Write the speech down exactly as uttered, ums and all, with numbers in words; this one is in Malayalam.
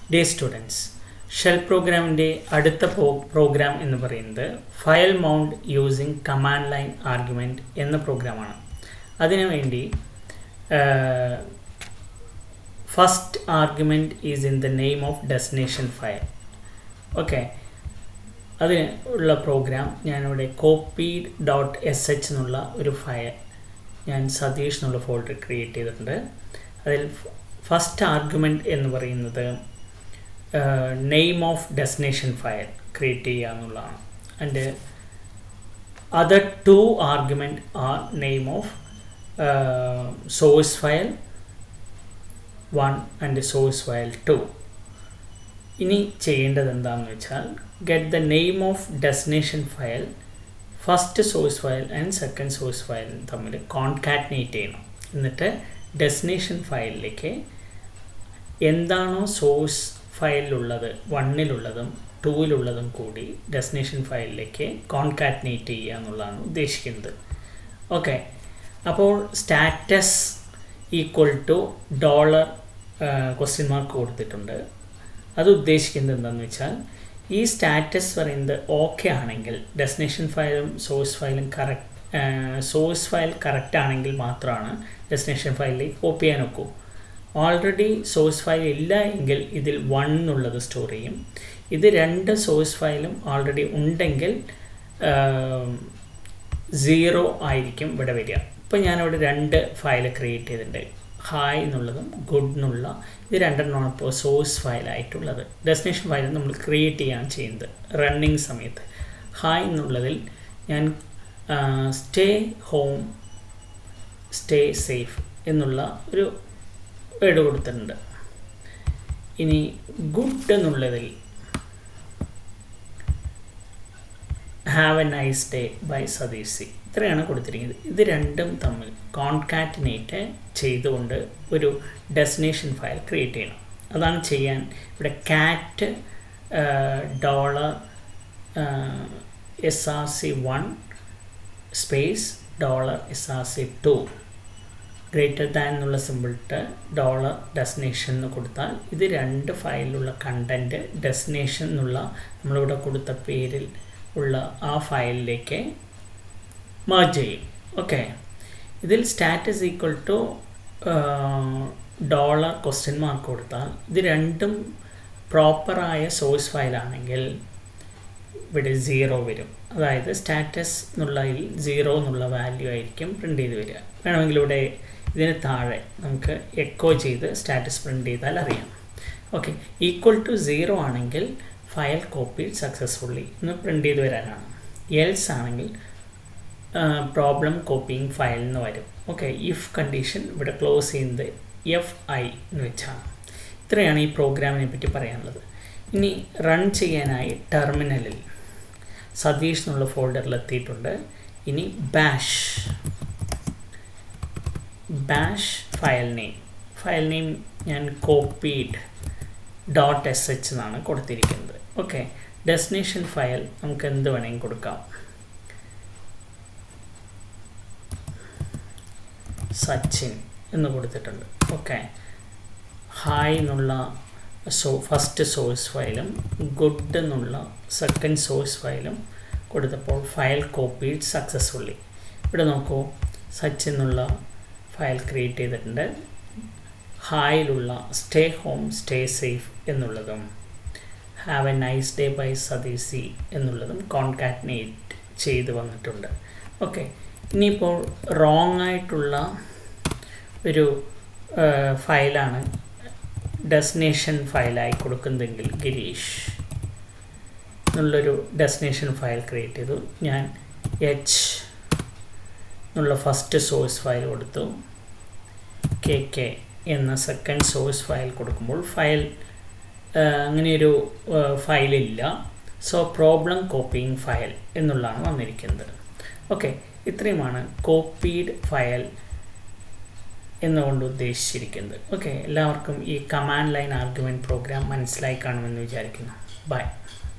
Dear students, shell program inde adutha program ennu parayunnathu file mount using command line argument enna program aanu. Adinu vendi uh, first argument is in the name of destination file. Okay. Adinu ulla program njan ivide copied.sh ennulla oru file njan Sadish ennulla folder create cheyidittunde. Adil first argument ennu parayunnathu Uh, name of destination file create cheyanullana, and uh, other two argument are name of uh, source file one and source file two. Ini cheyendathu endannu vechal get the name of destination file, first source file and second source file thammil concatenate cheyanam. Ennitte destination file like endano source file ഉള്ളത് വണ്ണിലുള്ളതും ടൂവിലുള്ളതും കൂടി ഡെസ്റ്റിനേഷൻ ഫയലിലേക്ക് കോൺകാറ്റിനേറ്റ് ചെയ്യുക എന്നുള്ളതാണ് ഉദ്ദേശിക്കുന്നത്. ഓക്കെ, അപ്പോൾ status equal to dollar question mark കൊടുത്തിട്ടുണ്ട്. അത് ഉദ്ദേശിക്കുന്നത് എന്താണെന്ന് വെച്ചാൽ ഈ സ്റ്റാറ്റസ് പറയുന്നത് ഓക്കെ ആണെങ്കിൽ ഡെസ്റ്റിനേഷൻ ഫയലും സോഴ്സ് ഫയലും കറക്റ്റ് സോഴ്സ് ഫയൽ കറക്റ്റ് ആണെങ്കിൽ മാത്രമാണ് ഡെസ്റ്റിനേഷൻ ഫയലിലേക്ക് കോപ്പി ചെയ്യാൻ ഒക്കൂ. ഓൾറെഡി സോഴ്സ് ഫയൽ ഇല്ല എങ്കിൽ ഇതിൽ വൺ എന്നുള്ളത് സ്റ്റോർ ചെയ്യും. ഇത് രണ്ട് സോഴ്സ് ഫയലും ഓൾറെഡി ഉണ്ടെങ്കിൽ സീറോ ആയിരിക്കും ഇവിടെ വരിക. ഇപ്പോൾ ഞാനിവിടെ രണ്ട് ഫയൽ ക്രിയേറ്റ് ചെയ്തിട്ടുണ്ട്, ഹായ് എന്നുള്ളതും ഗുഡ് എന്നുള്ള. ഇത് രണ്ടെണ്ണമാണ് ഇപ്പോൾ സോഴ്സ് ഫയലായിട്ടുള്ളത്. ഡെസ്റ്റിനേഷൻ ഫയൽ നമ്മൾ ക്രിയേറ്റ് ചെയ്യാൻ ചെയ്യുന്നത് റണ്ണിങ് സമയത്ത്. ഹായ് എന്നുള്ളതിൽ ഞാൻ സ്റ്റേ ഹോം സ്റ്റേ സേഫ് എന്നുള്ള ഒരു വേർഡ് കൊടുത്തിട്ടുണ്ട്. ഇനി ഗുഡ് എന്നുള്ളതിൽ have a nice day bye Satish, ഇത്രയാണ് കൊടുത്തിരിക്കുന്നത്. ഇത് രണ്ടും തമ്മിൽ കോൺകാറ്റിനേറ്റ് ചെയ്തുകൊണ്ട് ഒരു ഡെസ്റ്റിനേഷൻ ഫയൽ ക്രിയേറ്റ് ചെയ്യണം. അതാണ് ചെയ്യാൻ ഇവിടെ cat dollar S R C one space dollar S R C two greater than എന്നുള്ള സിമ്പിളിട്ട് ഡോളർ ഡെസ്റ്റിനേഷൻ എന്ന് കൊടുത്താൽ ഇത് രണ്ട് ഫയലിലുള്ള കണ്ടൻറ്റ് ഡെസ്റ്റിനേഷൻ എന്നുള്ള നമ്മളിവിടെ കൊടുത്ത പേരിൽ ഉള്ള ആ ഫയലിലേക്ക് മെർജ് ചെയ്യും. ഓക്കെ, ഇതിൽ status equal to dollar question mark കൊടുത്താൽ ഇത് രണ്ടും പ്രോപ്പറായ സോഴ്സ് ഫയലാണെങ്കിൽ ഇവിടെ സീറോ വരും. അതായത് സ്റ്റാറ്റസ് എന്നുള്ളതിൽ സീറോ എന്നുള്ള വാല്യൂ ആയിരിക്കും പ്രിൻ്റ് ചെയ്ത് വരിക. വേണമെങ്കിൽ ഇവിടെ ഇതിന് താഴെ നമുക്ക് എക്കോ ചെയ്ത് സ്റ്റാറ്റസ് പ്രിൻ്റ് ചെയ്താൽ അറിയാം. ഓക്കെ, ഈക്വൽ ടു സീറോ ആണെങ്കിൽ ഫയൽ കോപ്പി സക്സസ്ഫുള്ളി എന്ന് പ്രിൻ്റ് ചെയ്ത് വരാനാണ്. എൽസ് ആണെങ്കിൽ പ്രോബ്ലം കോപ്പിയിങ് ഫയൽ എന്ന് വരും. ഓക്കെ, ഇഫ് കണ്ടീഷൻ ഇവിടെ ക്ലോസ് ചെയ്യുന്നത് എഫ് ഐ എന്ന് വെച്ചാണ്. ഇത്രയാണ് ഈ പ്രോഗ്രാമിനെ പറ്റി പറയാനുള്ളത്. ഇനി റൺ ചെയ്യാനായി ടെർമിനലിൽ സതീഷ് എന്നുള്ള ഫോൾഡറിൽ എത്തിയിട്ടുണ്ട്. ഇനി bash bash file name file name ഞാൻ കോപ്പീഡ് ഡോട്ട് എസ് എച്ച് എന്നാണ് കൊടുത്തിരിക്കുന്നത്. ഓക്കെ, ഡെസ്റ്റിനേഷൻ ഫയൽ നമുക്ക് എന്ത് വേണമെങ്കിൽ കൊടുക്കാം. സച്ചിൻ എന്ന് കൊടുത്തിട്ടുണ്ട്. ഓക്കെ, ഹായ് എന്നുള്ള സോ ഫസ്റ്റ് സോഴ്സ് ഫയലും ഗുഡ് എന്നുള്ള സെക്കൻഡ് സോഴ്സ് ഫയലും കൊടുത്തപ്പോൾ ഫയൽ കോപ്പീഡ് സക്സസ്ഫുള്ളി. ഇവിടെ നോക്കൂ, സച്ചിൻ എന്നുള്ള ഫയൽ ക്രിയേറ്റ് ചെയ്തിട്ടുണ്ട്. ഹായിലുള്ള സ്റ്റേ ഹോം സ്റ്റേ സേഫ് എന്നുള്ളതും have a nice day bye സതീസി എന്നുള്ളതും കോൺകാറ്റിനേറ്റ് ചെയ്ത് വന്നിട്ടുണ്ട്. ഓക്കെ, ഇനിയിപ്പോൾ റോങ് ആയിട്ടുള്ള ഒരു ഫയലാണ് ഡെസ്റ്റിനേഷൻ ഫയലായി കൊടുക്കുന്നതെങ്കിൽ ഗിരീഷ് എന്നുള്ളൊരു ഡെസ്റ്റിനേഷൻ ഫയൽ ക്രിയേറ്റ് ചെയ്തു. ഞാൻ എച്ച് എന്നുള്ള ഫസ്റ്റ് സോഴ്സ് ഫയൽ കൊടുത്തു. കെ കെ എന്ന സെക്കൻഡ് സോഴ്സ് ഫയൽ കൊടുക്കുമ്പോൾ ഫയൽ അങ്ങനെയൊരു ഫയലില്ല. സോ പ്രോബ്ലം കോപ്പിയിങ് ഫയൽ എന്നുള്ളതാണ് വന്നിരിക്കുന്നത്. ഓക്കെ, ഇത്രയുമാണ് കോപ്പീഡ് ഫയൽ എന്നുകൊണ്ട് ഉദ്ദേശിച്ചിരിക്കുന്നത്. ഓക്കെ, എല്ലാവർക്കും ഈ കമാൻഡ് ലൈൻ ആർഗ്യുമെൻറ്റ് പ്രോഗ്രാം മനസ്സിലായി കാണുമെന്ന് വിചാരിക്കുന്നു. ബൈ.